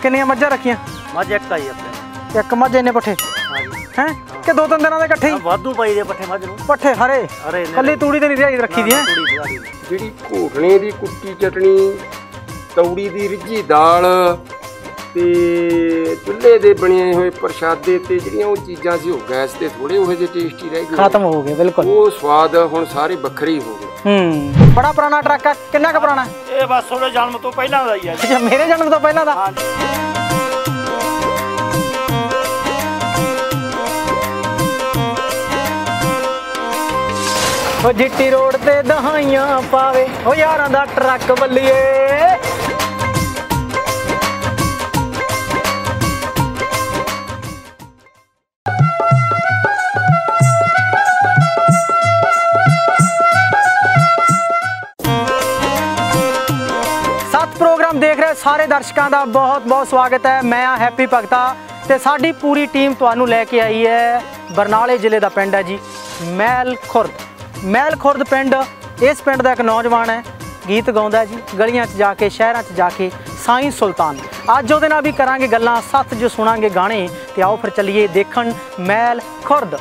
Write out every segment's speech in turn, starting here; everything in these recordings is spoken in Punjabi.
ਕਿੰਨੀਆਂ ਮੱਝਾਂ ਰੱਖੀਆਂ? ਮੱਝ ਇੱਕ ਆਈ ਆਪਣੇ। ਇੱਕ ਮੱਝ ਇੰਨੇ ਪੱਠੇ ਹੈ ਕਿ 2-3 ਦਿਨਾਂ ਦੇ ਇਕੱਠੇ ਹੀ? ਵਾਧੂ ਪਾਈ ਦੇ ਪੱਠੇ ਮੱਝ ਨੂੰ। ਪੱਠੇ ਹਰੇ ਕੱਲੀ ਤੂੜੀ ਤੇ ਨਹੀਂ ਰਿਹਾਈ ਰੱਖੀ ਦੀ ਹੈ? ਜਿਹੜੀ ਘੋਟਣੇ ਦੀ ਕੁੱਟੀ ਚਟਣੀ, ਤੌੜੀ ਦੀ ਰਿੱਝੀ ਦਾਲ ਤੇ ਚੁੱਲ੍ਹੇ ਦੇ ਬਣੇ ਹੋਏ ਪ੍ਰਸ਼ਾਦੇ ਤੇ ਜਿਹੜੀਆਂ ਉਹ ਚੀਜ਼ਾਂ ਸੀ ਉਹ ਗੈਸ ਤੇ ਥੋੜੇ ਉਹੋ ਜਿਹੇ ਟੇਸਟੀ ਰਹਿ ਗਏ, ਖਤਮ ਹੋ ਗਏ ਬਿਲਕੁਲ। ਉਹ ਸਵਾਦ ਹੁਣ ਸਾਰੇ ਵੱਖਰੇ ਹੋ ਗਏ। ਬੜਾ ਪੁਰਾਣਾ ਟਰੱਕ ਆ, ਕਿੰਨਾ ਕੁ ਪੁਰਾਣਾ? ਇਹ ਬਸ ਤੁਹਾਡੇ ਜਨਮ ਤੋਂ ਪਹਿਲਾਂ ਦਾ ਹੀ ਆ। ਅੱਛਾ, ਮੇਰੇ ਜਨਮ ਤੋਂ ਪਹਿਲਾਂ ਦਾ। ਉਹ ਜਿੱਟੀ ਰੋਡ ਤੇ ਦਹਾਈਆਂ ਪਾਵੇ ਉਹ ਯਾਰਾਂ ਦਾ ਟਰੱਕ ਬੱਲੀਏ। ਪ੍ਰੋਗਰਾਮ ਦੇਖ ਰਹੇ ਸਾਰੇ ਦਰਸ਼ਕਾਂ ਦਾ ਬਹੁਤ ਬਹੁਤ ਸਵਾਗਤ ਹੈ। ਮੈਂ ਆ ਹੈਪੀ ਭਗਤਾ ਤੇ ਸਾਡੀ ਪੂਰੀ ਟੀਮ ਤੁਹਾਨੂੰ ਲੈ ਕੇ ਆਈ ਹੈ ਬਰਨਾਲੇ ਜ਼ਿਲ੍ਹੇ ਦਾ ਪਿੰਡ ਹੈ ਜੀ ਮਹਿਲ ਖੁਰਦ। ਮਹਿਲ ਖੁਰਦ ਪਿੰਡ, ਇਸ ਪਿੰਡ ਦਾ ਇੱਕ ਨੌਜਵਾਨ ਹੈ, ਗੀਤ ਗਾਉਂਦਾ ਜੀ ਗਲੀਆਂ 'ਚ ਜਾ ਕੇ, ਸ਼ਹਿਰਾਂ 'ਚ ਜਾ ਕੇ। ਸਾਈਂ ਸੁਲਤਾਨ ਅੱਜ ਉਹਦੇ ਨਾਲ ਵੀ ਕਰਾਂਗੇ ਗੱਲਾਂ, ਸੱਤ ਜੋ ਸੁਣਾਂਗੇ ਗਾਣੇ। ਤੇ ਆਓ ਫਿਰ ਚੱਲੀਏ ਦੇਖਣ ਮਹਿਲ ਖੁਰਦ।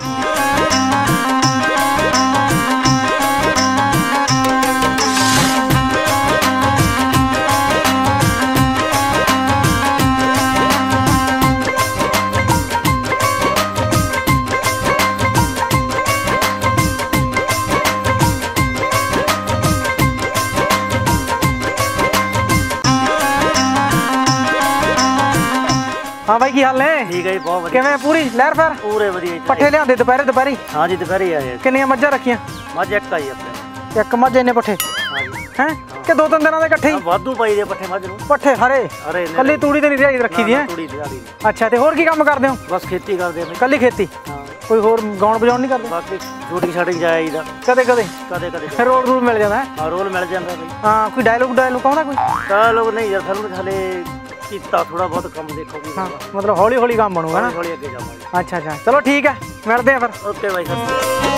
हाँ भाई की हाल ने? ठीक है जी, बहुत बढ़िया। किवें पूरी लहर फेर? पूरे वधिया। पट्ठे लिआंदे दुपहरी? हाँ जी, दुपहरी आए। किन्नियां मੱਝਾਂ ਰੱਖੀਆਂ? मੱਝ एक आई अपने। एक मੱਝ ਇੰਨੇ ਪੱਠੇ? हाँ जी। हैं कि 2-3 ਦਿਨਾਂ ਦੇ ਇਕੱਠੇ ਹੀ? ਵਾਧੂ ਪਾਈ ਦੇ ਪੱਠੇ ਮੱਝ ਨੂੰ। ਪੱਠੇ ਹਰੇ ਕੱਲੀ ਤੂੜੀ ਤੇ ਨਹੀਂ ਰਿਹਾਈ ਰੱਖੀ ਦੀ ਹੈ? ਤੂੜੀ ਦਿਹਾੜੀ। ਅੱਛਾ, ਤੇ ਹੋਰ ਕੀ ਕੰਮ ਕਰਦੇ ਹੋ? ਬਸ ਖੇਤੀ ਕਰਦੇ ਹਾਂ। ਕੱਲੀ ਖੇਤੀ? ਹਾਂ। ਕੋਈ ਹੋਰ ਗਾਉਣ ਵਜਾਉਣ ਨਹੀਂ ਕਰਦੇ? ਬਾਕੀ ਛੋਟੀ ਛਾਟੀ ਜਾਈਦਾ ਕਦੇ ਕਦੇ ਰੋਲ ਰੂਲ ਮਿਲ ਜਾਂਦਾ ਹੈ? ਹਾਂ, ਰੋਲ ਮਿਲ ਜਾਂਦਾ ਬਈ। ਹਾਂ, ਕੋਈ ਡਾਇਲੋਗ ਆਉਂਦਾ ਕੋਈ? ਡਾਇਲੋਗ ਨਹੀਂ ਯਾਰ, ਸਾਨੂੰ ਹਲੇ ਕੀਤਾ ਥੋੜਾ ਬਹੁਤ ਕੰਮ ਦੇਖੋਗੇ। ਹਾਂ, ਮਤਲਬ ਹੌਲੀ ਹੌਲੀ ਕੰਮ ਬਣੂਗਾ ਨਾ? ਹੌਲੀ ਅੱਗੇ ਜਾਵਾਂਗੇ। ਅੱਛਾ ਅੱਛਾ, ਚਲੋ ਠੀਕ ਹੈ, ਮਿਲਦੇ ਆ ਫਿਰ। ਓਕੇ ਬਾਈ, ਸਤਿ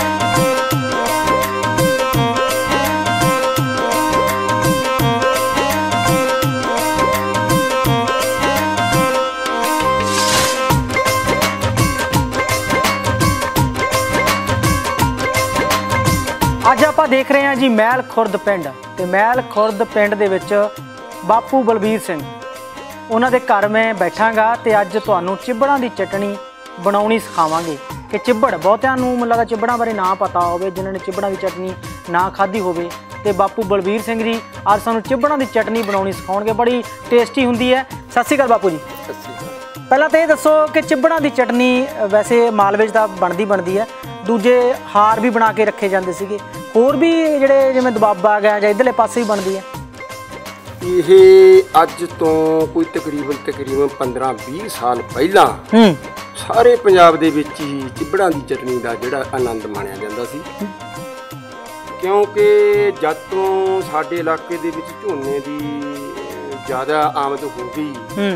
ਅੱਜ ਆਪਾਂ ਦੇਖ ਰਹੇ ਹਾਂ ਜੀ ਮਹਿਲ ਖੁਰਦ ਪਿੰਡ। ਤੇ ਮਹਿਲ ਖੁਰਦ ਪਿੰਡ ਦੇ ਵਿੱਚ ਬਾਪੂ ਬਲਬੀਰ ਸਿੰਘ, ਉਹਨਾਂ ਦੇ ਘਰ ਮੈਂ ਬੈਠਾਂਗਾ ਤੇ ਅੱਜ ਤੁਹਾਨੂੰ ਚਿੱਬੜਾਂ ਦੀ ਚਟਣੀ ਬਣਾਉਣੀ ਸਿਖਾਵਾਂਗੇ। ਕਿ ਚਿੱਬੜ ਬਹੁਤਿਆਂ ਨੂੰ ਮੈਨੂੰ ਲੱਗਦਾ ਚਿੱਬੜਾਂ ਬਾਰੇ ਨਾ ਪਤਾ ਹੋਵੇ, ਜਿਨ੍ਹਾਂ ਨੇ ਚਿੱਬੜਾਂ ਦੀ ਚਟਣੀ ਨਾ ਖਾਧੀ ਹੋਵੇ। ਤੇ ਬਾਪੂ ਬਲਬੀਰ ਸਿੰਘ ਜੀ ਅੱਜ ਸਾਨੂੰ ਚਿੱਬੜਾਂ ਦੀ ਚਟਣੀ ਬਣਾਉਣੀ ਸਿਖਾਉਣਗੇ। ਬੜੀ ਟੇਸਟੀ ਹੁੰਦੀ ਹੈ। ਸਤਿ ਸ਼੍ਰੀ ਅਕਾਲ ਬਾਪੂ ਜੀ। ਸਤਿ ਸ਼੍ਰੀ ਅਕਾਲ। ਪਹਿਲਾਂ ਤਾਂ ਇਹ ਦੱਸੋ ਕਿ ਚਿੱਬੜਾਂ ਦੀ ਚਟਣੀ ਵੈਸੇ ਮਾਲਵੇ 'ਚ ਤਾਂ ਬਣਦੀ ਹੈ, ਦੂਜੇ ਹਾਰ ਵੀ ਬਣਾ ਕੇ ਰੱਖੇ ਜਾਂਦੇ ਸੀਗੇ, ਹੋਰ ਵੀ ਜਿਹੜੇ ਜਿਵੇਂ ਦੁਆਬਾ ਗਿਆ ਜਾਂ ਇੱਧਰਲੇ ਪਾਸੇ ਵੀ ਬਣਦੀ ਹੈ? ਇਹ ਅੱਜ ਤੋਂ ਕੋਈ ਤਕਰੀਬਨ 15-20 ਸਾਲ ਪਹਿਲਾਂ ਸਾਰੇ ਪੰਜਾਬ ਦੇ ਵਿੱਚ ਹੀ ਚਿੱਬੜਾਂ ਦੀ ਚਟਣੀ ਦਾ ਜਿਹੜਾ ਆਨੰਦ ਮਾਣਿਆ ਜਾਂਦਾ ਸੀ। ਕਿਉਂਕਿ ਜਦ ਤੋਂ ਸਾਡੇ ਇਲਾਕੇ ਦੇ ਵਿੱਚ ਝੋਨੇ ਦੀ ਜ਼ਿਆਦਾ ਆਮਦ ਹੋ ਗਈ,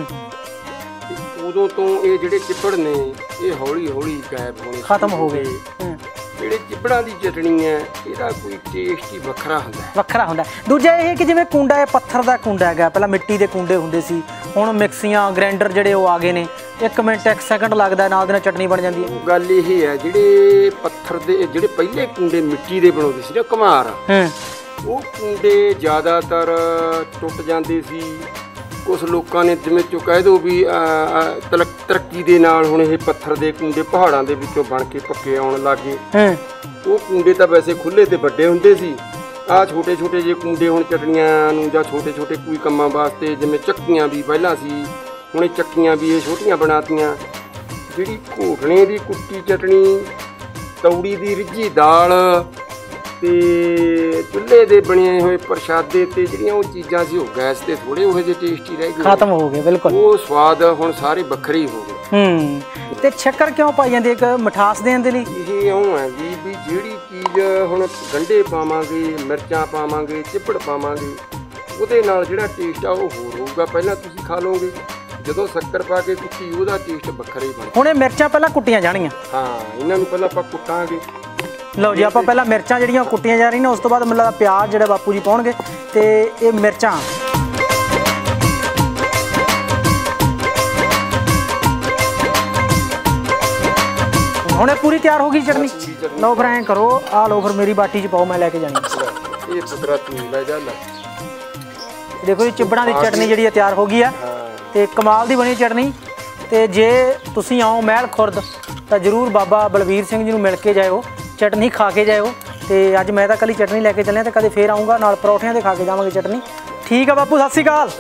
ਉਦੋਂ ਤੋਂ ਇਹ ਜਿਹੜੇ ਚਿੱਬੜ ਨੇ ਇਹ ਹੌਲੀ ਹੌਲੀ ਗਾਇਬ ਹੋਣੇ ਖਤਮ ਹੋ ਗਏ। ਜਿਹੜੇ ਚਿੱਬੜਾਂ ਦੀ ਚਟਣੀ ਹੈ ਇਹਦਾ ਕੋਈ ਟੇਸਟ ਹੀ ਵੱਖਰਾ ਹੁੰਦਾ। ਦੂਜਾ ਇਹ ਕਿ ਜਿਵੇਂ ਕੁੰਡਾ ਹੈ, ਪੱਥਰ ਦਾ ਕੁੰਡਾ ਹੈਗਾ, ਪਹਿਲਾਂ ਮਿੱਟੀ ਦੇ ਕੁੰਡੇ ਹੁੰਦੇ ਸੀ, ਹੁਣ ਮਿਕਸੀਆਂ ਗ੍ਰਾਈਂਡਰ ਜਿਹੜੇ ਉਹ ਆ ਗਏ ਨੇ, 1 ਮਿੰਟ 1 ਸੈਕਿੰਡ ਲੱਗਦਾ, ਨਾਲ ਦੇ ਨਾਲ ਚਟਣੀ ਬਣ ਜਾਂਦੀ ਹੈ। ਗੱਲ ਇਹ ਹੈ, ਜਿਹੜੇ ਪੱਥਰ ਦੇ ਜਿਹੜੇ ਪਹਿਲੇ ਕੁੰਡੇ ਮਿੱਟੀ ਦੇ ਬਣਾਉਂਦੇ ਸੀ ਨਾ ਕੁਮਹਾਰ, ਉਹ ਕੁੰਡੇ ਜ਼ਿਆਦਾਤਰ ਟੁੱਟ ਜਾਂਦੇ ਸੀ। ਕੁਛ ਲੋਕਾਂ ਨੇ ਜਿਵੇਂ ਚੋ ਕਹਿ ਦਿਓ ਵੀ ਤਰੱਕੀ ਦੇ ਨਾਲ ਹੁਣ ਇਹ ਪੱਥਰ ਦੇ ਕੁੰਡੇ ਪਹਾੜਾਂ ਦੇ ਵਿੱਚੋਂ ਬਣ ਕੇ ਪੱਕੇ ਆਉਣ ਲੱਗ ਗਏ। ਉਹ ਕੁੰਡੇ ਤਾਂ ਵੈਸੇ ਖੁੱਲ੍ਹੇ ਤੇ ਵੱਡੇ ਹੁੰਦੇ ਸੀ। ਆਹ ਛੋਟੇ ਛੋਟੇ ਜਿਹੇ ਕੁੰਡੇ ਹੁਣ ਚਟਣੀਆਂ ਨੂੰ ਜਾਂ ਛੋਟੇ ਛੋਟੇ ਕੋਈ ਕੰਮਾਂ ਵਾਸਤੇ, ਜਿਵੇਂ ਚੱਕੀਆਂ ਵੀ ਪਹਿਲਾਂ ਸੀ, ਹੁਣ ਇਹ ਚੱਕੀਆਂ ਵੀ ਇਹ ਛੋਟੀਆਂ ਬਣਾਤੀਆਂ। ਜਿਹੜੀ ਘੋਟਣੇ ਦੀ ਕੁੱਟੀ ਚਟਣੀ, ਤੌੜੀ ਦੀ ਰਿੱਝੀ ਦਾਲ ਤੇ ਚੁੱਲ੍ਹੇ ਦੇ ਬਣੇ ਹੋਏ ਪ੍ਰਸ਼ਾਦੇ ਤੇ ਜਿਹੜੀਆਂ ਉਹ ਚੀਜ਼ਾਂ ਸੀ ਉਹ ਗੈਸ ਤੇ ਥੋੜੇ ਉਹੋ ਜਿਹੇ ਟੇਸਟੀ ਰਹਿ ਗਏ, ਖਤਮ ਹੋ ਗਏ ਬਿਲਕੁਲ। ਉਹ ਸਵਾਦ ਹੁਣ ਸਾਰੇ ਵੱਖਰੇ ਹੀ ਹੋ ਗਏ। ਤੇ ਸ਼ੱਕਰ ਕਿਉਂ ਪਾਈ ਜਾਂਦੀ? ਇੱਕ ਮਿਠਾਸ ਦੇਣ ਦੇ ਲਈ? ਇਹ ਇਉਂ ਹੈ ਜੀ ਵੀ ਜਿਹੜੀ ਚੀਜ਼ ਹੁਣ ਗੰਢੇ ਪਾਵਾਂਗੇ, ਮਿਰਚਾਂ ਪਾਵਾਂਗੇ, ਚਿੱਬੜ ਪਾਵਾਂਗੇ, ਉਹਦੇ ਨਾਲ ਜਿਹੜਾ ਟੇਸਟ ਆ ਉਹ ਹੋਰ ਹੋਊਗਾ। ਪਹਿਲਾਂ ਤੁਸੀਂ ਖਾ ਲਓਗੇ, ਜਦੋਂ ਸ਼ੱਕਰ ਪਾ ਕੇ ਕੁੱਟੀ ਉਹਦਾ ਟੇਸਟ ਵੱਖਰਾ ਹੀ ਬਣ। ਹੁਣ ਇਹ ਮਿਰਚਾਂ ਪਹਿਲਾਂ ਕੁੱਟੀਆਂ ਜਾਣੀਆਂ? ਹਾਂ, ਇਹਨਾਂ ਨੂੰ ਪਹਿਲਾਂ ਆਪਾਂ ਕੁੱਟਾਂਗੇ। ਲਓ ਜੀ, ਆਪਾਂ ਪਹਿਲਾਂ ਮਿਰਚਾਂ ਜਿਹੜੀਆਂ ਕੁੱਟੀਆਂ ਜਾ ਰਹੀਆਂ, ਉਸ ਤੋਂ ਬਾਅਦ ਮੈਨੂੰ ਲੱਗਦਾ ਪਿਆਜ਼ ਜਿਹੜੇ ਬਾਪੂ ਜੀ ਪਾਉਣਗੇ। ਤੇ ਇਹ ਮਿਰਚਾਂ हुणे पूरी तैयार होगी चटनी। लो फिर ऐं करो, आ लो फिर मेरी बाटी च पाओ, मैं लैके जानी। ये पुत्रा तू ले जा ले। देखो जी चिबड़ा की चटनी जी तैयार हो गई है, तो कमाल की बनी चटनी। तो जे तुसीं आओ महल खुरद तो जरूर बाबा बलवीर सिंह जी नूं मिल के जाओ, चटनी खा के जाओ। तो अज मैं तो कली चटनी लैके चलिया, तो कदे फिर आऊँगा नाल परौठियां दे खा के जावांगे चटनी। ठीक है बापू, सत श्री अकाल।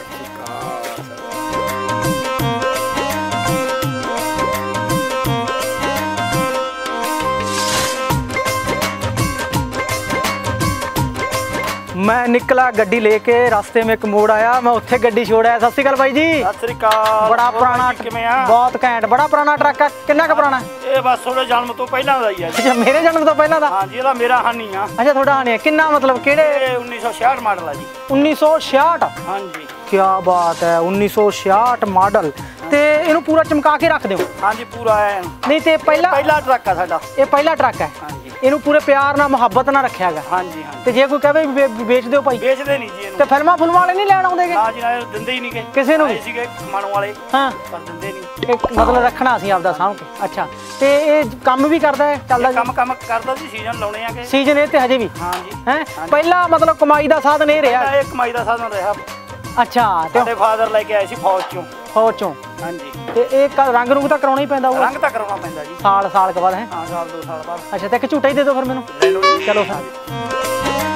मैं निकला गड्डी लेके, रास्ते में एक मोड़ आया, मैं उत्थे गड्डी छोड़ आया। सत श्री अकाल भाई जी। सत श्री अकाल। बड़ा पुराना, बहुत घैंट, बड़ा पुराना ट्रक है। कितना का पुराना? ਇਹ ਬਸ ਤੁਹਾਡੇ ਜਨਮ ਤੋਂ ਪਹਿਲਾਂ ਦਾ ਹੀ ਆ ਜੀ। अच्छा मेरे जन्म तो पहला था? ਹਾਂ ਜੀ, ਇਹਦਾ ਮੇਰਾ ਹਾਨੀ ਆ। अच्छा थोड़ा हानि है। कितना मतलब केड़े? ਇਹ 1966 ਮਾਡਲ ਆ ਜੀ। 1966? ਹਾਂ ਜੀ। क्या बात है, 1966 मॉडल। ते इनू पूरा चमका के रख दो। ਹਾਂ ਜੀ ਪੂਰਾ ਹੈ। नहीं ते पहला ਟਰੱਕ ਆ ਸਾਡਾ। ये पहला ट्रक है। ਹਾਂ ਜੀ। इनू पूरे प्यार ना मुहब्बत ना रखा है। ਹਾਂ जी। ਹਾਂ ते जे कोई कहे भी बेच दो भाई, ਵੇਚਦੇ ਨਹੀਂ ਜੀ ਇਹਨੂੰ। ते फिल्मां फुल्मां वाले नहीं लैण आउंदे? ਨਾ ਜੀ ਨਾ, ਇਹ ਦਿੰਦੇ ਹੀ ਨਹੀਂ ਗੇ। ਕਿਸੇ ਨੂੰ? ਆਏ ਸੀਗੇ ਕਮਾਉਣ ਵਾਲੇ, हाँ ਪਰ ਦਿੰਦੇ ਨਹੀਂ। एक मतलब रखना सी आपदा सामभ के। अच्छा ते ये काम भी करदा है, चलदा ਇਹ ਕੰਮ ਕਰਦਾ जी, ਸੀਜ਼ਨ ਲਾਉਣੇ ਆਗੇ। सीजन ये ते हजे भी ਹਾਂ ਜੀ। हैं? पहला मतलब कमाई दा साधन ये रहा? ਇਹ ਕਮਾਈ ਦਾ ਸਾਧਨ ਰਿਹਾ। अच्छा ते ਸਾਡੇ ਫਾਦਰ ਲੈ ਕੇ ਆਏ ਸੀ ਫੌਜ ਚੋਂ। फौज चों? ਹਾਂ ਜੀ। ते एक रंग रूंग तो कराउणा ही पैंदा होਊ? ਰੰਗ ਤਾਂ ਕਰਾਉਣਾ ਪੈਂਦਾ ਜੀ। साल के बाद है? ਹਾਂ, ਸਾਲ 2 ਸਾਲ ਬਾਅਦ। अच्छा तो एक झूठा ही दे दो फिर मैनू। ਲੈ ਲਓ ਜੀ। चलो फिर।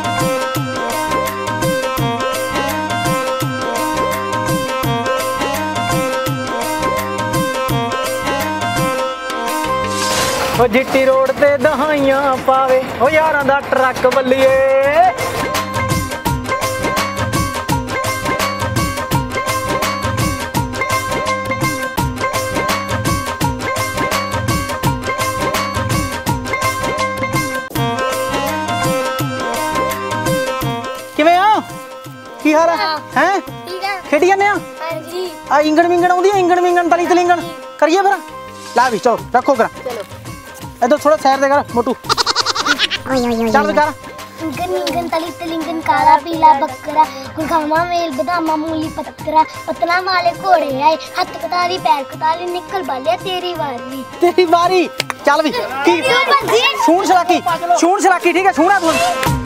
ओ जिट्टी रोड ते दहाइयां पावे, ओ यारां दा ट्रक बल्लिए। किवें आ? की हाल है? हैं? ठीक है। खेडी जाने आ? हाँ जी। आ इंगण विंगण आउंदी है? इंगण विंगण तली तलिंगण करिए फिर। ला भी चलो रखो करा। चलो। इधर थोड़ा सैर दे कर मोटू। चल भी कर। इंगन इंगन तली तलिंगन काला पीला बकरा, गुलगामा मेल बदामा मूली पत्तरा, पतना वाले घोड़े आए, हाथ कतारी पैर कतारी, निकल बालिया तेरी वारी। तेरी बारी। चल भी की सून सलाकी ठीक है, सुना तू।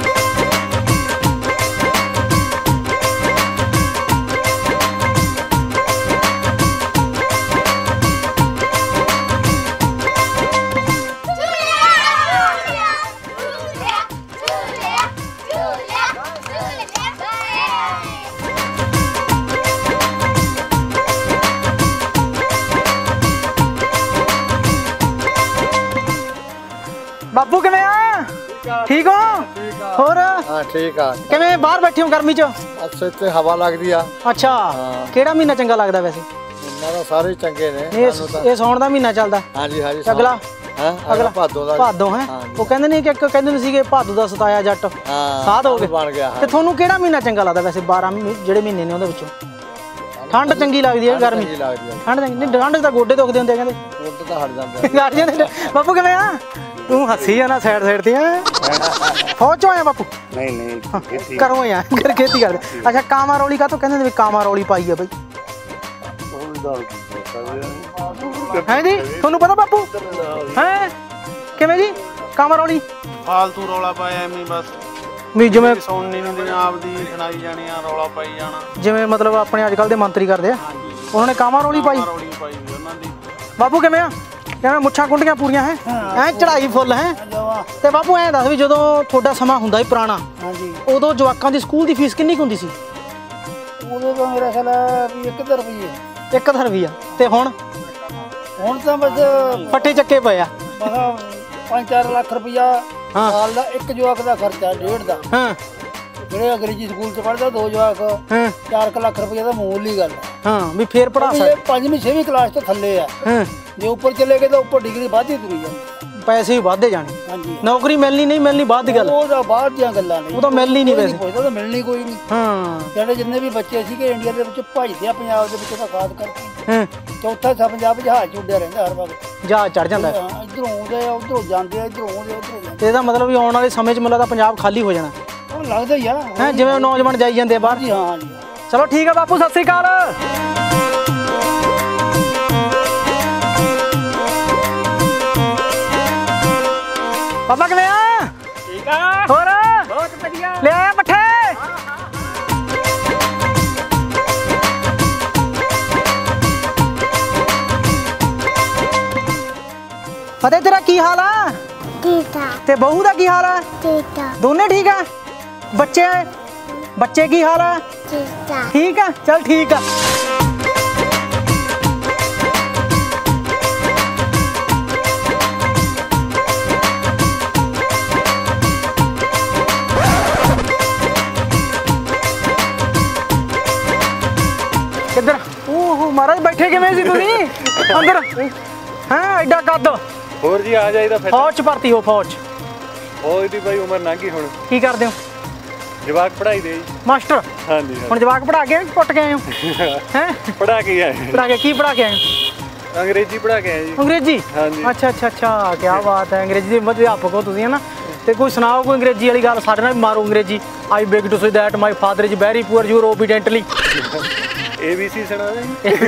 बापू किवें आ? ठीक हो? होर? हाँ ठीक है। किवें बाहर बैठे हो गर्मी च? अच्छे ते हवा लगदी आ। अच्छा केड़ा महीना चंगा लगदा वैसे? इन्ना तो सारे चंगे ने। ये सौण दा महीना चलदा? हाँ जी हाँ जी। अगला? हां अगला भादों दा। भादों है? वो कहंदे नहीं कि कहंदे सीगे भादों दा सताया जट। हां साध हो गए बन गया। ते थानू केड़ा महीना चंगा लगदा वैसे? 12 जेड़े महीने ने उहदे विचों ठंड चंगी लगदी है? गर्मी ठंड चंगी नहीं? ठंड च गोडे दुखदे हुंदे कहंदे। गोडे तो हट जांदे। हट जांदे। बापू किवें आ? तू हसी है ना साइड साइड ते? फौज चो आया बापू? नहीं करो आया घर खेती कर। अच्छा कामा रौली का तो कहंदे कामा रौली पाई है भाई? हैं जी थानू पता बापू? हैं किवें जी कामा रौली? फालतू रौला पाया एवं बस भी जिवें सुननी नहीं देना, आपदी सुनाई जानी आ, रौला पाई जाना। जिवें मतलब अपने अजकल दे मंत्री करदे आ, उन्होंने कामा रौली पाई? रौली पाई हुई उन्हां दी। बापू किवें आ? किवें मुੱਛਾਂ ਕੁੰਡੀਆਂ ਪੂਰੀਆਂ ਹੈ? ਐ ਚੜਾਈ ਫੁੱਲ ਹੈ? ਤੇ ਬਾਪੂ ਐ ਦੱਸ ਵੀ ਜਦੋਂ ਤੁਹਾਡਾ ਸਮਾਂ ਹੁੰਦਾ ਸੀ ਪੁਰਾਣਾ, ਹਾਂਜੀ, ਉਦੋਂ ਜਵਾਕਾਂ ਦੀ ਸਕੂਲ ਦੀ ਫੀਸ ਕਿੰਨੀ ਹੁੰਦੀ ਸੀ? ਉਦੋਂ ਤਾਂ ਮੇਰਾ ਖਿਆਲ ਵੀ 1 ਰੁਪਏ। 1 ਰੁਪਈਆ। ਤੇ ਹੁਣ ਤਾਂ ਬਸ ਫੱਟੇ ਚੱਕੇ ਪਏ ਆ। 5-4 ਲੱਖ ਰੁਪਇਆ ਹਾਂ। ਸਾਲ ਦਾ ਇੱਕ ਜਵਾਕ ਦਾ ਖਰਚਾ, ਡੇਢ ਦਾ। ਹਾਂ ਜਿਹੜੇ ਅੰਗਰੇਜ਼ੀ ਸਕੂਲ 'ਚ ਪੜ੍ਹਦਾ 2 ਜਵਾਕ, ਹਾਂ 4 ਲੱਖ ਰੁਪਇਆ ਦਾ ਮਾਮੂਲੀ ਗੱਲ ਹੈ। ਹਾਂ ਵੀ ਫੇਰ ਪੜਾ ਇਹ ਸਕਦੇ। 5ਵੀਂ 6ਵੀਂ ਕਲਾਸ ਤੋਂ ਥੱਲੇ ਆ। ਹਾਂ ਜੇ ਉੱਪਰ ਚਲੇ ਗਏ ਤਾਂ ਉੱਪਰ ਡਿਗਰੀ ਵੱਧਦੀ ਤੁਰੀ ਜਾਂਦੀ। ਪੈਸੇ ਵੀ ਵੱਧਦੇ ਜਾਣੇ, ਹਾਂਜੀ, ਨੌਕਰੀ ਮਿਲਣੀ ਨਹੀਂ ਮਿਲਣੀ ਬਾਅਦ ਦੀ ਗੱਲ। ਉਹ ਤਾਂ ਬਾਅਦ ਦੀਆਂ ਗੱਲਾਂ ਨੇ, ਉਹ ਤਾਂ ਮਿਲਣੀ ਨਹੀਂ ਵੈਸੇ। ਪੁੱਛਦਾ ਤਾਂ ਮਿਲਣੀ ਕੋਈ ਨਹੀਂ। ਹਾਂ ਜਿਹੜੇ ਜਿੰਨੇ ਵੀ ਬੱਚੇ ਸੀਗੇ ਇੰਡੀਆ ਦੇ ਵਿੱਚ ਭਜਦੇ ਆ, ਪੰਜਾਬ ਦੇ ਵਿੱਚ ਤਾਂ ਖਾਸ ਕਰਕੇ ਹਾਂ ਚੌਥਾ ਹਿੱਸਾ ਪੰਜਾਬ ਜਹਾਜ਼ 'ਚ ਉੱਡਿਆ ਰਹਿੰਦਾ ਹਰ ਵਕਤ। ਜਹਾਜ਼ ਚੜ ਜਾਂਦਾ। ਇੱਧਰੋਂ ਆਉਂਦੇ ਆ, ਉੱਧਰੋਂ ਜਾਂਦੇ ਆ, ਇੱਧਰੋਂ ਆਉਂਦੇ, ਉੱਧਰੋਂ ਜਾਂਦੇ। ਇਹਦਾ ਮਤਲਬ ਵੀ ਆਉਣ ਵਾਲੇ ਸਮੇਂ 'ਚ ਮੈਨੂੰ ਲੱਗਦਾ ਪੰਜਾਬ ਖਾਲੀ ਹੋ ਜਾਣਾ ਉਹ ਲੱਗਦਾ ਹੀ ਆ। ਹੈ ਜਿਵੇਂ ਨੌਜਵਾਨ ਜਾਈ ਜਾਂਦੇ ਆ ਬਾਹਰ। ਜੀ ਹਾਂ ਜੀ। ਚਲੋ ਠੀਕ ਹੈ ਬਾਪੂ, ਸਤਿ ਸ੍ਰੀ ਅਕਾਲ। ਪਾਪਾ ਕਿਵੇਂ ਆ? ਠੀਕ ਆ ਹੋਰ ਬਹੁਤ ਵਧੀਆ ਲੈ ਆਇਆ ਪੱਠੇ? ਫਤਿਹ ਤੇਰਾ ਕੀ ਹਾਲ ਆ? ਠੀਕ ਆ ਤੇ ਬਹੂ ਦਾ ਕੀ ਹਾਲ ਆ? ਠੀਕ ਆ ਦੋਨੇ ਠੀਕ ਆ? ਬੱਚੇ ਕੀ ਹਾਲ ਆ? ਠੀਕ ਆ ਠੀਕ ਆ, ਚਲ ਠੀਕ ਆ। ਕਿੱਧਰ? ਓਹੋ ਮਹਾਰਾਜ ਬੈਠੇ ਕਿਵੇਂ ਸੀ ਤੁਸੀਂ ਅੰਦਰ? ਹਾਂ ਐਡਾ ਕੱਦ। ਹੋਰ ਜੀ ਆ ਜਾਈਦਾ ਫਿਰ ਫੌਜ ਚ ਭਰਤੀ ਹੋ? ਫੌਜ ਚ? ਉਹ ਇਹਦੀ ਬਾਈ ਉਮਰ ਲੰਘ ਗਈ ਹੁਣ ਕੀ ਕਰਦੇ ਹੋ? ਜਵਾਕ ਪੜਾਈ ਦੇ ਜੀ ਮਾਸਟਰ? ਹਾਂਜੀ ਹੁਣ ਜਵਾਕ ਪੜਾ ਕੇ ਕੁੱਟ ਕੇ ਆਏ ਹੋ? ਹੈ ਪੜਾ ਕੇ ਆਏ ਪੜਾ ਕੇ ਕੀ ਪੜਾ ਕੇ ਆਏ ਹੋ? ਅੰਗਰੇਜ਼ੀ ਪੜਾ ਕੇ ਆਏ ਜੀ ਅੰਗਰੇਜ਼ੀ? ਹਾਂਜੀ ਅੱਛਾ ਅੱਛਾ ਅੱਛਾ ਕੀ ਬਾਤ ਹੈ। ਅੰਗਰੇਜ਼ੀ ਦੇ ਅਧਿਆਪਕ ਹੋ ਤੁਸੀਂ ਹੈ ਨਾ। ਤੇ ਕੋਈ ਸੁਣਾਓ ਕੋਈ ਅੰਗਰੇਜ਼ੀ ਵਾਲੀ ਗੱਲ ਸਾਡੇ ਨਾਲ ਵੀ ਮਾਰੋ ਅੰਗਰੇਜ਼ੀ। I beg to say that my father is very poor you obediently. ABC ਸੁਣਾ ਦੇ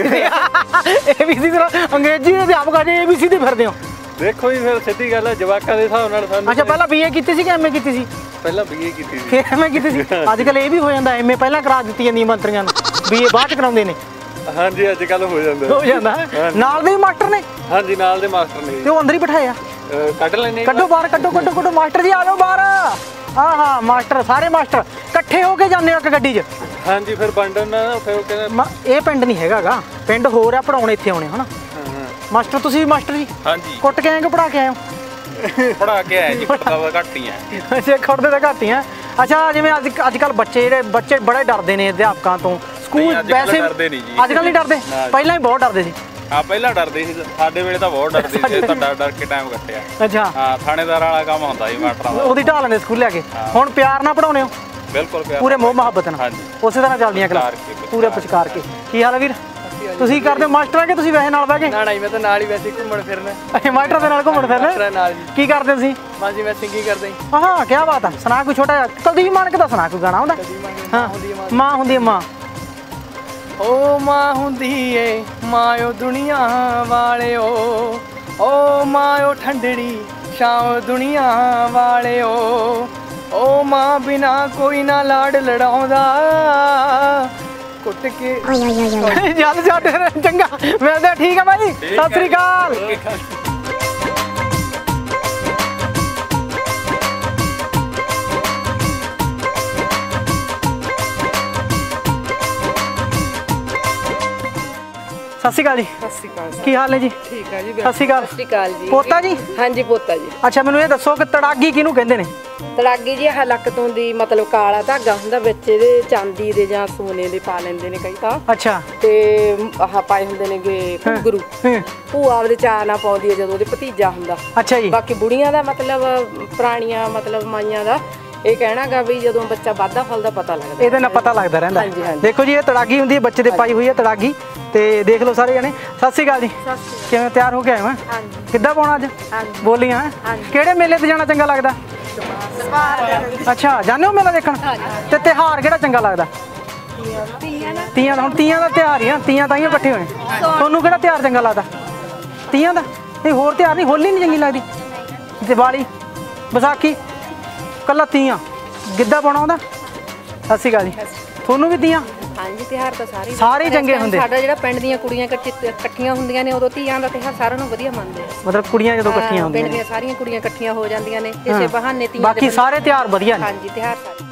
ABC ਅੰਗਰੇਜ਼ੀ ਦੇ ਅਧਿਆਪਕ ਅਜੇ ABC ਦੇ ਫਿਰਦੇ ਹੋ? ਦੇਖੋ ਜੀ ਫਿਰ ਸਿੱਧੀ ਗੱਲ ਹੈ ਜਵਾਕਾਂ ਦੇ ਹਿਸਾਬ ਨਾਲ ਸਾਨੂੰ ਅੱਛਾ ਪਹਿਲਾਂ BA ਕੀਤੀ ਸੀ ਕਿ MA ਕੀਤੀ ਸੀ? ਪਹਿਲਾਂ BA ਕੀਤੀ ਸੀ ਫਿਰ MA ਕੀਤੀ ਸੀ? ਅੱਜ ਕੱਲ ਇਹ ਵੀ ਹੋ ਜਾਂਦਾ MA ਪਹਿਲਾਂ ਕਰਾ ਦਿੱਤੀ ਜਾਂਦੀ ਮੰਤਰੀਆਂ ਨੂੰ, BA ਬਾਅਦ ਚ ਕਰਾਉਂਦੇ ਨੇ। ਹਾਂਜੀ ਅੱਜ ਕੱਲ ਹੋ ਜਾਂਦਾ ਨਾਲ ਦੇ ਮਾਸਟਰ ਨੇ? ਹਾਂਜੀ ਨਾਲ ਦੇ ਮਾਸਟਰ ਨੇ ਤੇ ਉਹ ਅੰਦਰ ਹੀ ਬਿਠਾਏ ਆ? ਕੱਢ ਲੈਣੇ ਕੱਢੋ ਬਾਹਰ, ਕੱਢੋ ਮਾਸਟਰ ਜੀ ਆ ਜਾਓ ਬਾਹਰ। ਹਾਂ ਮਾਸਟਰ ਸਾਰੇ ਮਾਸਟਰ ਇਕੱਠੇ ਹੋ ਕੇ ਜਾਂਦੇ ਹੋ ਇੱਕ ਗੱਡੀ 'ਚ? ਹਾਂਜੀ ਫਿਰ ਵੰਡਣ ਨਾਲ ਫਿਰ ਉਹ ਕਹਿੰਦੇ ਇਹ ਪਿੰਡ ਨਹੀਂ ਹੈਗਾਗਾ, ਪਿੰਡ ਹੋਰ ਆ, ਪੜਾਉਣ ਇੱਥੇ ਆਉਣੇ ਹਨਾ। ਮਾਸਟਰ ਤੁਸੀਂ ਵੀ ਮਾਸਟਰ ਜੀ? ਹਾਂਜੀ ਕੁੱਟ ਕੇ ਆਏ ਕਿ ਪੜਾ ਕੇ ਆਏ ਹੋ? ਪੜਾ ਕੇ ਆਏ ਜੀ, ਕੁੱਟਦਾ ਵਾ ਘੱਟ ਹੀ ਆ। ਅੱਛਾ ਕੁੱਟਦੇ ਤਾਂ ਘੱਟ ਹੀ ਆ। ਅੱਛਾ ਜਿਵੇਂ ਅੱਜ ਕੱਲ ਬੱਚੇ ਬੜੇ ਡਰਦੇ ਨੇ ਅਧਿਆਪਕਾਂ ਤੋਂ। ਸਕੂਲ ਵੈਸੇ ਡਰਦੇ ਨਹੀਂ ਜੀ। ਅੱਜ ਕੱਲ ਨਹੀਂ ਡਰਦੇ? ਪਹਿਲਾਂ ਹੀ ਬਹੁਤ ਡਰਦੇ ਸੀ। ਹਾਂ ਪਹਿਲਾਂ ਡਰਦੇ ਸੀ, ਸਾਡੇ ਵੇਲੇ ਤਾਂ ਬਹੁਤ ਡਰਦੇ ਸੀ, ਤਾਂ ਡਰ ਕੇ ਟਾਈਮ ਕੱਟਿਆ। ਅੱਛਾ ਹਾਂ ਥਾਣੇਦਾਰ ਵਾਲਾ ਕੰਮ ਹੁੰਦਾ ਜੀ ਮਾਸਟਰਾਂ ਦਾ। ਉਹਦੀ ਢਾਲ ਲੈਂਦੇ ਸਕੂਲ ਲੈ ਕੇ। ਹੁਣ ਪਿਆਰ ਨਾਲ ਪੜਾਉਣੇ ਹੋ? ਬਿਲਕੁਲ ਪਿਆਰ ਪੂਰੇ ਮੋਹ ਮੁਹੱਬਤ ਨਾਲ? ਹਾਂਜੀ ਉਸੇ ਤਰ੍ਹਾਂ ਚੱਲਦੀਆਂ ਕਲਾਸ ਪੂਰੇ ਪੁਚਕਾਰ ਕੇ। ਕੀ ਹਾਲ ਹੈ ਵੀਰ? ਤੁਸੀਂ ਕਰਦੇ ਹੋ ਮਾਸਟਰਾਂ ਕਿ ਤੁਸੀਂ ਵੈਸੇ ਨਾਲ ਬਹਿ ਕੇ? ਨਾ ਮੈਂ ਤਾਂ ਨਾਲ ਹੀ ਵੈਸੇ ਘੁੰਮਣ ਫਿਰਨਾ। ਅੱਛਾ ਮਾਸਟਰਾਂ ਦੇ ਨਾਲ ਘੁੰਮਣ ਫਿਰਨਾ? ਨਾਲ ਜੀ। ਕੀ ਕਰਦੇ ਹੋ ਤੁਸੀਂ? ਬਸ ਜੀ ਮੈਂ ਸਿੰਗਿੰਗ ਕਰਦਾ ਜੀ। ਹਾਂ ਕੀ ਬਾਤ ਆ। ਸੁਣਾ ਕੋਈ ਛੋਟਾ ਜਿਹਾ ਕੁਲਦੀਪ ਮਾਨਕ ਦਾ ਸੁਣਾ ਕੋਈ ਗਾਣਾ ਹੁੰਦਾ? ਹਾਂ ਮਾਂ ਹੁੰਦੀ ਹੈ ਮਾਂ। ਓ ਮਾਂ ਹੁੰਦੀ ਏ ਮਾਂ ਓ ਦੁਨੀਆ ਵਾਲਿਓ, ਓ ਮਾਂ ਓ ਠੰਡੜੀ ਛਾਂ ਦੁਨੀਆ ਵਾਲਿਓ, ਓ ਮਾਂ ਬਿਨਾ ਕੋਈ ਨਾ ਲਾਡ ਲੜਾਉਂਦਾ ਕੁੱਟ ਕੇ। ਜਲ ਛੱਡ ਚੰਗਾ ਮਿਲਦੇ। ਠੀਕ ਹੈ ਭਾਈ ਸਤਿ ਸ੍ਰੀ ਅਕਾਲ। ਸਤਿ ਸ਼੍ਰੀ ਅਕਾਲ ਜੀ। ਸਤਿ ਸ਼੍ਰੀ ਅਕਾਲ। ਕੀ ਹਾਲ ਨੇ ਜੀ? ਠੀਕ ਆ ਜੀ। ਸਤਿ ਸ਼੍ਰੀ ਅਕਾਲ। ਸਤਿ ਸ਼੍ਰੀ ਅਕਾਲ ਜੀ। ਪੋਤਾ ਜੀ? ਹਾਂਜੀ ਪੋਤਾ ਜੀ। ਅੱਛਾ ਮੈਨੂੰ ਇਹ ਦੱਸੋ ਕਿ ਤੜਾਗੀ ਕਿਹਨੂੰ ਕਹਿੰਦੇ ਨੇ? ਤੜਾਗੀ ਜੀ ਆਹ ਲੱਕ ਤੋਂ ਦੀ ਮਤਲਬ ਕਾਲਾ ਧਾਗਾ ਹੁੰਦਾ ਵਿੱਚ, ਇਹਦੇ ਚਾਂਦੀ ਦੇ ਜਾਂ ਸੋਨੇ ਦੇ ਪਾ ਲੈਂਦੇ ਨੇ ਕਈ ਤਾਂ। ਅੱਛਾ ਤੇ ਆਹ ਪਾਏ ਹੁੰਦੇ ਨੇਗੇ ਘੁੰਗਰੂ। ਭੂਆ ਆਪਦੇ ਚਾਅ ਨਾਲ ਪਾਉਂਦੀ ਹੈ ਜਦੋਂ ਉਹਦੇ ਭਤੀਜਾ ਹੁੰਦਾ। ਅੱਛਾ ਜੀ। ਬਾਕੀ ਬੁੜੀਆਂ ਦਾ ਮਤਲਬ ਪੁਰਾਣੀਆਂ ਮਤਲਬ ਮਾਈਆਂ ਦਾ ਇਹ ਕਹਿਣਾਗਾ ਵੀ ਜਦੋਂ ਬੱਚਾ ਵੱਧਦਾ ਫਲਦਾ ਪਤਾ ਲੱਗਦਾ, ਇਹਦੇ ਨਾਲ ਪਤਾ ਲੱਗਦਾ ਰਹਿੰਦਾ। ਹਾਂਜੀ, ਹਾਂਜੀ। ਦੇਖੋ ਜੀ ਇਹ ਤੜਾਗੀ ਹੁੰਦੀ ਹੈ, ਬੱਚੇ ਦੇ ਪਾਈ ਹੋਈ ਹੈ ਤੜਾਗੀ। ਤੇ ਦੇਖ ਲਓ ਸਾਰੇ ਜਣੇ। ਸਤਿ ਸ਼੍ਰੀ ਅਕਾਲ ਜੀ। ਕਿਵੇਂ ਤਿਆਰ ਹੋ ਕੇ ਆਏ ਹੋ? ਕਿੱਦਾਂ ਪਾਉਣਾ ਅੱਜ? ਬੋਲੀਆਂ ਕਿਹੜੇ ਮੇਲੇ ਤੇ ਜਾਣਾ ਚੰਗਾ ਲੱਗਦਾ? ਅੱਛਾ ਜਾਂਦੇ ਹੋ ਮੇਲਾ ਦੇਖਣ? ਤੇ ਤਿਉਹਾਰ ਕਿਹੜਾ ਚੰਗਾ ਲੱਗਦਾ? ਤੀਆਂ ਦਾ। ਹੁਣ ਤੀਆਂ ਦਾ ਤਿਉਹਾਰ ਹੀ ਆ, ਤੀਆਂ ਤਾਂ ਹੀ ਇਕੱਠੇ ਹੋਏ। ਤੁਹਾਨੂੰ ਕਿਹੜਾ ਤਿਉਹਾਰ ਚੰਗਾ ਲੱਗਦਾ? ਤੀਆਂ ਦਾ? ਇਹ ਹੋਰ ਤਿਉਹਾਰ ਨਹੀਂ? ਹੋਲੀ ਨਹੀਂ ਚੰਗੀ ਲੱਗਦੀ? ਦੀਵਾਲੀ, ਵਿਸਾਖੀ, ਕੱਲਾ ਤੀਆਂ? ਗਿੱਧਾ ਪਾਉਣਾ ਆਉਂਦਾ? ਸਤਿ ਸ਼੍ਰੀ ਅਕਾਲ ਜੀ। ਤੁਹਾਨੂੰ ਵੀ ਤੀਆਂ? ਹਾਂਜੀ ਤਿਉਹਾਰ ਤਾਂ ਸਾਰੇ ਚੰਗੇ ਹੁੰਦੇ। ਸਾਡਾ ਜਿਹੜਾ ਪਿੰਡ ਦੀਆਂ ਕੁੜੀਆਂ ਇਕੱਠੀਆਂ ਹੁੰਦੀਆਂ ਨੇ ਉਦੋਂ ਧੀਆਂ ਦਾ ਤਿਉਹਾਰ ਸਾਰਿਆਂ ਨੂੰ ਵਧੀਆ ਮੰਨਦੇ ਆ। ਮਤਲਬ ਕੁੜੀਆਂ ਜਦੋਂ ਇਕੱਠੀਆਂ ਹੁੰਦੀਆਂ ਪਿੰਡ ਦੀਆਂ ਸਾਰੀਆਂ ਕੁੜੀਆਂ ਇਕੱਠੀਆਂ ਹੋ ਜਾਂਦੀਆਂ ਨੇ ਇਸੇ ਬਹਾਨੇ ਧੀਆਂ। ਬਾਕੀ ਸਾਰੇ ਤਿਉਹਾਰ ਵਧੀਆ ਨੇ। ਹਾਂਜੀ ਤਿਉਹਾਰ ਸਾਰੇ।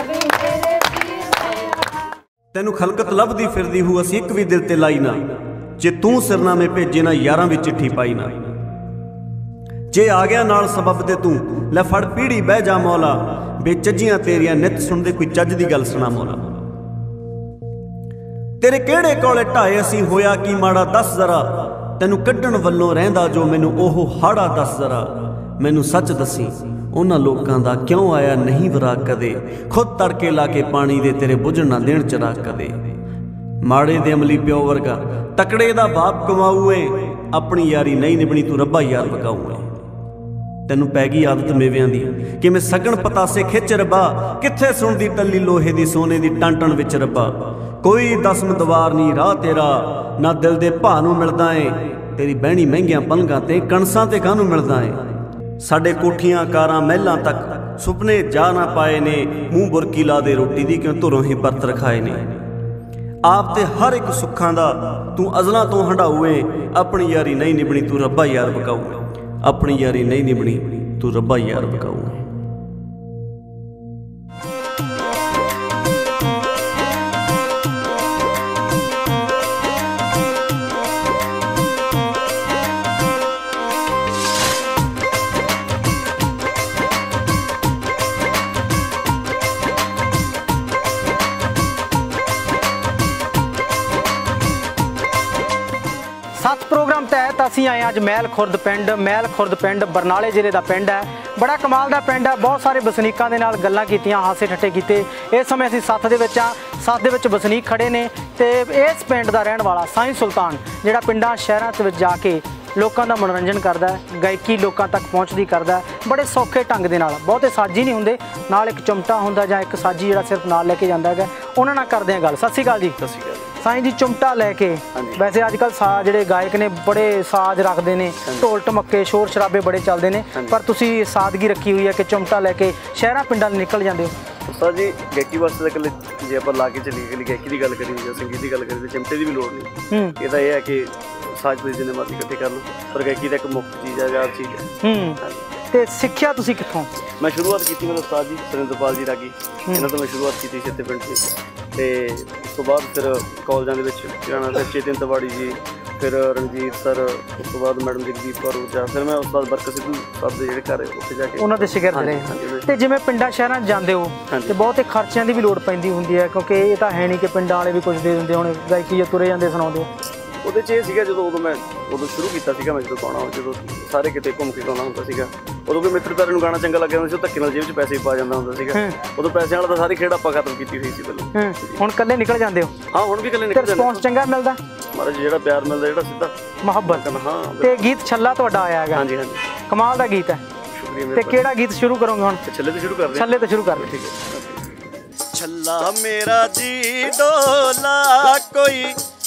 ਤੈਨੂੰ ਖਲਕਤ ਲੱਭਦੀ ਫਿਰਦੀ ਹੂ, ਅਸੀਂ ਇੱਕ ਵੀ ਦਿਲ ਤੇ ਲਾਈ ਨਾ। ਜੇ ਤੂੰ ਸਿਰਨਾਮੇ ਭੇਜੇ ਨਾ ਯਾਰਾਂ ਵਿੱਚ ਚਿੱਠੀ ਪਾਈ ਨਾ। ਜੇ ਆ ਗਿਆ ਨਾਲ ਸਬਬ ਤੇ ਤੂੰ ਲੈ ਫੜ ਪੀੜੀ ਬਹਿ ਜਾ ਮੌਲਾ, ਬੇਚੱਜੀਆਂ ਤੇਰੀਆਂ ਨਿੱਤ ਸੁਣਦੇ ਕੋਈ ਚੱਜ ਦੀ ਗੱਲ ਸੁਣਾ ਮੌਲਾ। ਤੇਰੇ ਕਿਹੜੇ ਕੋਲੇ ਢਾਏ ਅਸੀਂ ਹੋਇਆ ਕੀ ਮਾੜਾ ਦੱਸ ਜ਼ਰਾ, ਤੈਨੂੰ ਕੱਢਣ ਵੱਲੋਂ ਰਹਿੰਦਾ ਜੋ ਮੈਨੂੰ ਉਹ ਹਾੜਾ ਦੱਸ ਜ਼ਰਾ। ਮੈਨੂੰ ਸੱਚ ਦੱਸੀ ਉਹਨਾਂ ਲੋਕਾਂ ਦਾ ਕਿਉਂ ਆਇਆ ਨਹੀਂ ਵਰਾਕ ਕਦੇ, ਖੁਦ ਤੜਕੇ ਲਾ ਕੇ ਪਾਣੀ ਦੇ ਤੇਰੇ ਬੁਝਣ ਨਾ ਦੇਣ ਚਰਾਗ ਕਦੇ। ਮਾੜੇ ਦੇ ਅਮਲੀ ਪਿਓ ਵਰਗਾ ਤਕੜੇ ਦਾ ਬਾਪ ਕਮਾਊ ਏ, ਆਪਣੀ ਯਾਰੀ ਨਹੀਂ ਨਿਭਣੀ ਤੂੰ ਰੱਬਾ ਯਾਰ ਬਕਾਊ ਏ। ਤੈਨੂੰ ਪੈ ਗਈ ਆਦਤ ਮੇਵਿਆਂ ਦੀ ਕਿਵੇਂ ਸਗਣ ਪਤਾਸੇ ਖਿੱਚ ਰੱਬਾ, ਕਿੱਥੇ ਸੁਣਦੀ ਟੱਲੀ ਲੋਹੇ ਦੀ ਸੋਨੇ ਦੀ ਟਾਂਟਣ ਵਿੱਚ ਰੱਬਾ। ਕੋਈ ਦਸਮ ਦਵਾਰ ਨਹੀਂ ਰਾਹ ਤੇਰਾ, ਨਾ ਦਿਲ ਦੇ ਭਾਅ ਨੂੰ ਮਿਲਦਾ ਏ, ਤੇਰੀ ਬਹਿਣੀ ਮਹਿੰਗੀਆਂ ਪਲੰਘਾਂ ਤੇ ਕਣਸਾਂ ਤੇ ਕਾਹਨੂੰ ਮਿਲਦਾ ਏ। ਸਾਡੇ ਕੋਠੀਆਂ ਕਾਰਾਂ ਮਹਿਲਾਂ ਤੱਕ ਸੁਪਨੇ ਜਾ ਨਾ ਪਾਏ ਨੇ, ਮੂੰਹ ਬੁਰਕੀ ਲਾ ਦੇ ਰੋਟੀ ਦੀ ਕਿਉਂ ਧੁਰੋਂ ਹੀ ਵਰਤ ਰਖਾਏ ਨੇ। ਆਪ ਤੇ ਹਰ ਇੱਕ ਸੁੱਖਾਂ ਦਾ ਤੂੰ ਅਜ਼ਲਾਂ ਤੋਂ ਹੰਢਾਊ ਏ, ਆਪਣੀ ਯਾਰੀ ਨਹੀਂ ਨਿਭਣੀ ਤੂੰ ਰੱਬਾ ਯਾਰ ਬਕਾਊ, ਆਪਣੀ ਯਾਰੀ ਨਹੀਂ ਨਿਭਣੀ ਤੂੰ ਰੱਬਾ ਯਾਰ ਬਕਾਊ। ਸੱਤ ਪ੍ਰੋਗਰਾਮ ਤਹਿਤ ਅਸੀਂ ਆਏ ਅੱਜ ਮਹਿਲ ਖੁਰਦ ਪਿੰਡ ਬਰਨਾਲੇ ਜ਼ਿਲ੍ਹੇ ਦਾ ਪਿੰਡ ਹੈ। ਬੜਾ ਕਮਾਲ ਦਾ ਪਿੰਡ ਹੈ। ਬਹੁਤ ਸਾਰੇ ਵਸਨੀਕਾਂ ਦੇ ਨਾਲ ਗੱਲਾਂ ਕੀਤੀਆਂ, ਹਾਸੇ ਠੱਠੇ ਕੀਤੇ। ਇਸ ਸਮੇਂ ਅਸੀਂ ਸੱਤ ਦੇ ਵਿੱਚ ਆ, ਸੱਤ ਦੇ ਵਿੱਚ ਵਸਨੀਕ ਖੜੇ ਨੇ ਤੇ ਇਸ ਪਿੰਡ ਦਾ ਰਹਿਣ ਵਾਲਾ ਸਾਈਂ ਸੁਲਤਾਨ ਜਿਹੜਾ ਪਿੰਡਾਂ ਸ਼ਹਿਰਾਂ ਦੇ ਵਿੱਚ ਜਾ ਕੇ ਲੋਕਾਂ ਦਾ ਮਨੋਰੰਜਨ ਕਰਦਾ ਹੈ, ਗਾਇਕੀ ਲੋਕਾਂ ਤੱਕ ਪਹੁੰਚਦੀ ਕਰਦਾ ਹੈ ਬੜੇ ਸੌਖੇ ਢੰਗ ਦੇ ਨਾਲ। ਬਹੁਤੇ ਸਾਜੀ ਨਹੀਂ ਹੁੰਦੇ, ਨਾਲ ਇੱਕ ਚੁੰਮਟਾ ਹੁੰਦਾ ਜਾਂ ਇੱਕ ਸਾਜੀ ਜਿਹੜਾ ਸਿਰਫ ਨਾਲ ਲੈ ਕੇ ਜਾਂਦਾ ਹੈਗਾ। ਉਹਨਾਂ ਨਾਲ ਕਰਦੇ ਹਾਂ ਗੱਲ। ਸਤਿ ਸ਼੍ਰੀ ਅਕਾਲ ਜੀ। ਸਤਿ ਸ਼੍ਰੀ ਅਕਾਲ ਸਾਈਂ ਜੀ। ਚੁੰਮਟਾ ਲੈ ਕੇ ਵੈਸੇ ਅੱਜ ਕੱਲ੍ਹ ਜਿਹੜੇ ਗਾਇਕ ਨੇ ਬੜੇ ਸਾਜ਼ ਰੱਖਦੇ ਨੇ, ਢੋਲ ਢਮੱਕੇ ਸ਼ੋਰ ਸ਼ਰਾਬੇ ਬੜੇ ਚੱਲਦੇ ਨੇ, ਪਰ ਤੁਸੀਂ ਸਾਦਗੀ ਰੱਖੀ ਹੋਈ ਹੈ ਕਿ ਚੁੰਮਟਾ ਲੈ ਕੇ ਸ਼ਹਿਰਾਂ ਪਿੰਡਾਂ ਨੂੰ ਨਿਕਲ ਜਾਂਦੇ ਹੋ। ਉਸਤਾਦ ਜੀ ਗਾਇਕੀ ਵਾਸਤੇ ਤਾਂ ਇਕੱਲੇ ਜੇ ਆਪਾਂ ਲਾ ਕੇ ਚੱਲੀਏ, ਇਕੱਲੀ ਗਾਇਕੀ ਦੀ ਗੱਲ ਕਰੀਏ ਜਾਂ ਸੰਗੀਤ ਦੀ ਗੱਲ ਕਰੀਏ ਤਾਂ ਚਿਮਟੇ ਦੀ ਵੀ ਲੋੜ ਨਹੀਂ। ਇਹ ਤਾਂ ਇਹ ਹੈ ਕਿ ਸਾਜ਼ ਤੁਸੀਂ ਜਿੰਨੇ ਮਰਜ਼ੀ ਇਕੱਠੇ ਕਰ ਲਓ, ਪਰ ਗਾਇਕੀ ਤਾਂ ਇੱਕ ਮੁੱਖ ਚੀਜ਼ ਹੈ, ਯਾਦ ਚੀਜ਼ ਹੈ। ਤੇ ਸਿੱਖਿਆ ਤੁਸੀਂ ਕਿੱਥੋਂ? ਮੈਂ ਸ਼ੁਰੂਆਤ ਕੀਤੀ ਮੇਰੇ ਉਸਤਾਦ ਜੀ ਸੁਰਿੰਦਰਪਾਲ ਜੀ ਰਾਗੀ, ਇਹਨਾਂ ਤੋਂ ਮੈਂ ਸ਼ੁਰੂਆਤ ਕੀਤੀ ਸੀ ਇੱਥੇ ਪਿੰਡ 'ਚ। ਤੇ ਉਸ ਤੋਂ ਬਾਅਦ ਫਿਰ ਕਾਲਜਾਂ ਦੇ ਵਿੱਚ ਜਾਣਾ, ਚੇਤਨ ਤਿਵਾੜੀ ਜੀ, ਫਿਰ ਰਣਜੀਤ ਸਰ, ਉਸ ਤੋਂ ਬਾਅਦ ਮੈਡਮ ਜਗਦੀਪ ਕੌਰ ਊਜਾ, ਫਿਰ ਮੈਂ ਉਸਤਾਦ ਬਰਕਤ ਸਿੱਧੂ ਸਾਹਿਬ ਦੇ ਜਿਹੜੇ ਘਰ ਉੱਥੇ ਜਾ ਕੇ ਉਹਨਾਂ ਦੇ ਸ਼ਿਗਰਦ ਰਹੇ। ਤੇ ਜਿਵੇਂ ਪਿੰਡਾਂ ਸ਼ਹਿਰਾਂ 'ਚ ਜਾਂਦੇ ਹੋ ਤੇ ਬਹੁਤੇ ਖਰਚਿਆਂ ਦੀ ਵੀ ਲੋੜ ਪੈਂਦੀ ਹੁੰਦੀ ਹੈ, ਕਿਉਂਕਿ ਇਹ ਤਾਂ ਹੈ ਨਹੀਂ ਕਿ ਪਿੰਡਾਂ ਵਾਲੇ ਵੀ ਕੁਝ ਦੇ ਦਿੰਦੇ ਹੁਣ ਗਾਇਕੀ ਜੇ ਤੁਰੇ ਜਾਂਦੇ ਸੁਣਾਉਂਦੇ। ਉਹਦੇ 'ਚ ਇਹ ਸੀਗਾ ਜਦੋਂ ਮੈਂ ਸ਼ੁਰੂ ਕੀਤਾ ਸੀਗਾ, ਮੈਂ ਜਦੋਂ ਗਾਉਣਾ, ਜਦੋਂ ਸਾਰੇ ਕਿਤੇ ਘੁੰਮ ਕੇ ਗਾਉਣਾ ਹੁੰਦਾ ਸੀਗਾ, ਉਦੋਂ ਕੋਈ ਮਿੱਤਰ ਪਿਆਰੇ ਨੂੰ ਗਾਣਾ ਚੰਗਾ ਲੱਗਿਆ ਹੁੰਦਾ ਸੀ, ਉਹ ਧੱਕੇ ਨਾਲ ਜੇਬ 'ਚ ਪੈਸੇ ਪਾ ਜਾਂਦਾ ਹੁੰਦਾ ਸੀਗਾ। ਉਦੋਂ ਪੈਸਿਆਂ ਵਾਲਾ ਤਾਂ ਸਾਰੀ ਖੇਡ ਆਪਾਂ ਖਤਮ ਕੀਤੀ ਹੋਈ ਸੀ ਪਹਿਲਾਂ। ਹੁਣ ਇਕੱਲੇ ਨਿਕਲ ਜਾਂਦੇ ਹੋ? ਹਾਂ ਹੁਣ ਵੀ ਇਕੱਲੇ ਨਿਕਲ ਜਾਂਦੇ। ਰਿਸਪੌਂਸ ਚੰਗਾ ਮਿਲਦਾ? ਮਹਾਰਾਜ ਜਿਹੜਾ ਪਿਆਰ ਮਿਲਦਾ, ਜਿਹੜਾ ਸਿੱਧਾ ਮੁਹੱਬਤ। ਹਾਂ। ਤੇ ਗੀਤ ਛੱਲਾ ਤੁਹਾਡਾ ਆਇਆ ਹੈਗਾ? ਹਾਂਜੀ ਹਾਂਜੀ। ਕਮਾਲ ਦਾ ਗੀਤ ਹੈ। ਸ਼ੁਕਰੀਆ। ਤੇ ਕਿਹੜਾ ਗੀਤ ਸ਼ੁਰੂ ਕਰੋਗੇ ਹੁਣ? ਛੱਲੇ ਤੋਂ ਸ਼ੁਰੂ ਕਰਦੇ। ਛੱਲੇ ਤੋਂ ਸ਼ੁਰੂ ਕਰ ਲਓ। ਠੀਕ ਹੈ। ਛੱਲਾ ਮੇਰਾ ਜੀ ਡੋਲਾ ਕੋਈ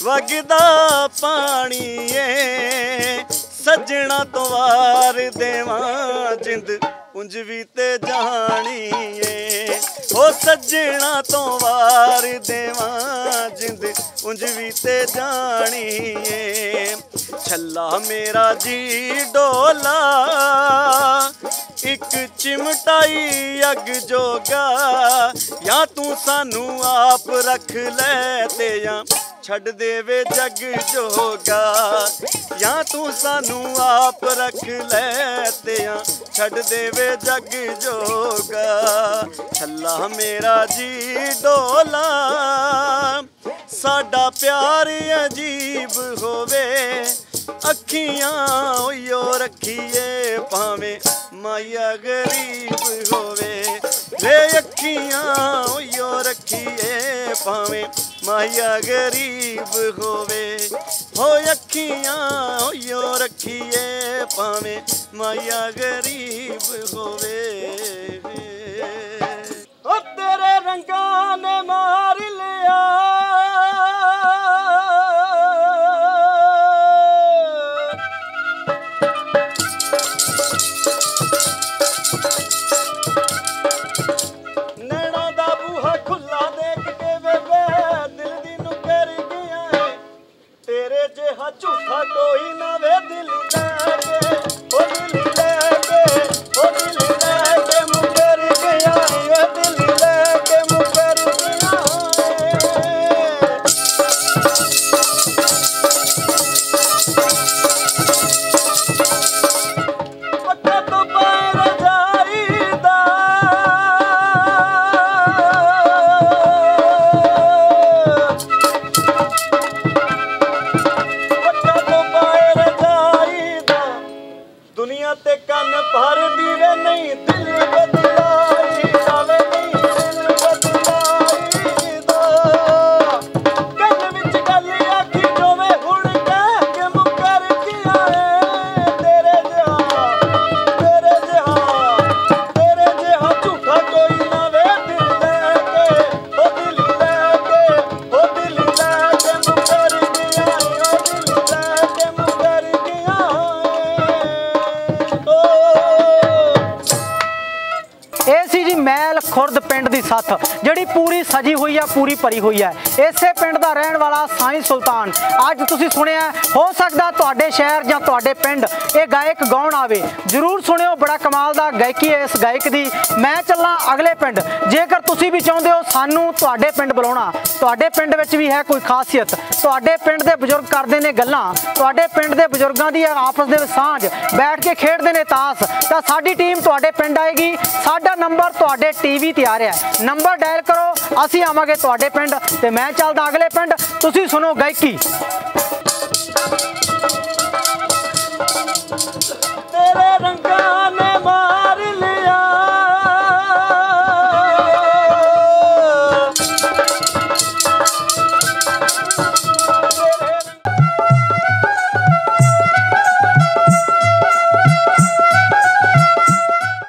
ਵਗਦਾ ਪਾਣੀ ਏ, ਸੱਜਣਾ ਤੋਂ ਵਾਰ ਦੇਵਾਂ ਜਿੰਦ ਉਂਝ ਵੀ ਤੇ ਜਾਣੀ ਏ। ਉਹ ਸੱਜਣਾ ਤੋਂ ਵਾਰ ਦੇਵਾਂ ਜਿੰਦ ਉਂਝ ਵੀ ਤੇ ਜਾਣੀ ਏ। ਛੱਲਾ ਮੇਰਾ ਜੀ ਡੋਲਾ ਇੱਕ ਚਿਮਟਾਈ ਅੱਗ ਜੋਗਾ, ਜਾਂ ਤੂੰ ਸਾਨੂੰ ਆਪ ਰੱਖ ਲੈ ਤੇ ਜਾਂ ਛੱਡ ਦੇਵੇ ਜੱਗ ਜੋਗਾ, ਜਾਂ ਤੂੰ ਸਾਨੂੰ ਆਪ ਰੱਖ ਲੈ ਤੇ ਜਾਂ ਛੱਡ ਦੇਵੇ ਜੱਗ ਜੋਗਾ। ਛੱਲਾ ਮੇਰਾ ਜੀ ਡੋਲਾ ਸਾਡਾ ਪਿਆਰ ਅਜੀਬ ਹੋਵੇ, ਅੱਖੀਆਂ ਉਈਓ ਰੱਖੀਏ ਭਾਵੇਂ ਮਾਇਆ ਗਰੀਬ ਹੋਵੇ। ਵੇ ਅੱਖੀਆਂ ਉਈਓ ਰੱਖੀਏ ਭਾਵੇਂ ਮਾਇਆ ਗਰੀਬ ਹੋਵੇ। ਹੋ ਅੱਖੀਆਂ ਉਈਓ ਰੱਖੀਏ ਭਾਵੇਂ ਮਾਇਆ ਗਰੀਬ ਹੋਵੇ। ਓ ਤੇਰੇ ਰੰਗਾਂ ਨੇ ਮਾਰ ਲਿਆ ਨੈਣਾ ਦਾ ਬੂਹਾ ਖੁੱਲਾ ਦੇਖ ਕੇ ਬੇਬੇ ਦਿਲ ਦੀ ਨੂੰ ਕਰ ਗਿਆ। ਤੇਰੇ ਜਿਹਾ ਝੂਠਾ ਕੋਈ ਨਾ ਵੇ ਦਿਲ ਲੈ ਕੇ, ਉਹ ਦਿਲ ਲੈ ਕੇ, ਉਹ ਦਿਲ ਲੈ ਕੇ पिंड दी सत्थ जिहड़ी पूरी सजी हुई है, पूरी भरी हुई है। इसे पिंड दा रहण वाला साईं सुल्तान अज तुसीं सुणिआ, हो सकदा तुहाडे शहर जां तुहाडे पिंड ये गायक गाउण आवे, जरूर सुणिओ। बड़ा कमाल दा गायकी है इस गायक दी। मैं चलां अगले पिंड। जेकर तुसीं भी चाहुंदे हो सानू तुहाडे पिंड बुलाउणा, तुहाडे पिंड विच भी है कोई खासियत, तुहाडे पिंड दे बजुर्ग करदे ने गल्लां, तुहाडे पिंड दे बजुर्गां दी आपस दे सांझ, बैठ के खेडदे ने ताश, तां साडी टीम तुहाडे पिंड आएगी। साडा नंबर तुहाडे टीवी ते आ रहा है, नंबर डायल करो, असीं आवांगे तुहाडे पिंड ते मैं चलदा अगले पिंड। तुसीं सुनो गायकी। तेरे रंगां ने मार ले